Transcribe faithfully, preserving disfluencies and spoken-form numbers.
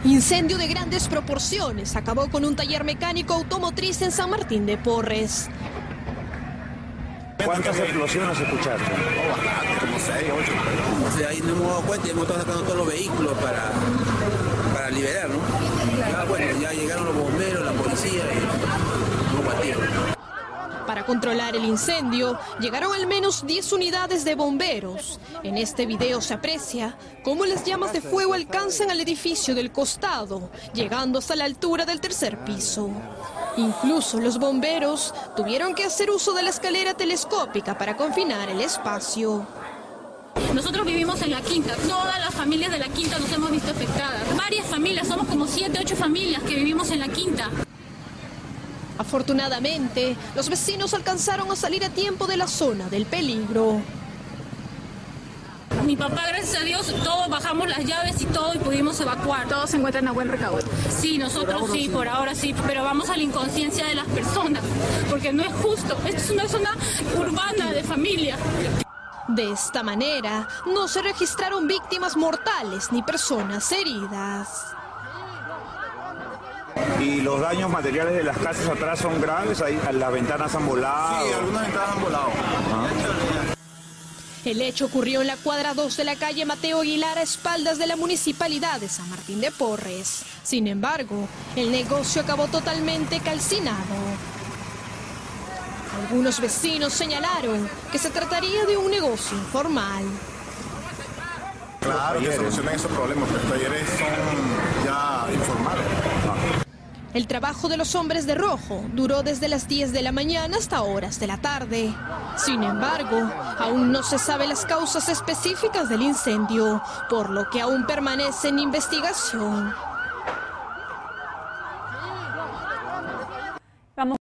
Incendio de grandes proporciones acabó con un taller mecánico automotriz en San Martín de Porres. ¿Cuántas explosiones escuchaste? Oh, bastante, como seis, ocho. O sea, ahí nos hemos dado cuenta y hemos estado sacando todos los vehículos para, para liberar, ¿no? Ya, bueno, ya llegaron los bomberos, la policía y nos batieron. Para controlar el incendio, llegaron al menos diez unidades de bomberos. En este video se aprecia cómo las llamas de fuego alcanzan al edificio del costado, llegando hasta la altura del tercer piso. Incluso los bomberos tuvieron que hacer uso de la escalera telescópica para confinar el espacio. Nosotros vivimos en la quinta, todas las familias de la quinta nos hemos visto afectadas. Varias familias, somos como siete, ocho familias que vivimos en la quinta. Afortunadamente, los vecinos alcanzaron a salir a tiempo de la zona del peligro. Mi papá, gracias a Dios, todos bajamos las llaves y todo y pudimos evacuar. ¿Todos se encuentran a buen recaudo? Sí, nosotros sí, por ahora sí, pero vamos a la inconsciencia de las personas, porque no es justo. Esto es una zona urbana de familia. De esta manera, no se registraron víctimas mortales ni personas heridas. ¿Y los daños materiales de las casas atrás son graves? Ahí las ventanas han volado. Sí, algunas ventanas han volado. Ah. El hecho ocurrió en la cuadra dos de la calle Mateo Aguilar, a espaldas de la Municipalidad de San Martín de Porres. Sin embargo, el negocio acabó totalmente calcinado. Algunos vecinos señalaron que se trataría de un negocio informal. Claro que solucionen esos problemas, pero los talleres son ya informales. El trabajo de los hombres de rojo duró desde las diez de la mañana hasta horas de la tarde. Sin embargo, aún no se saben las causas específicas del incendio, por lo que aún permanece en investigación.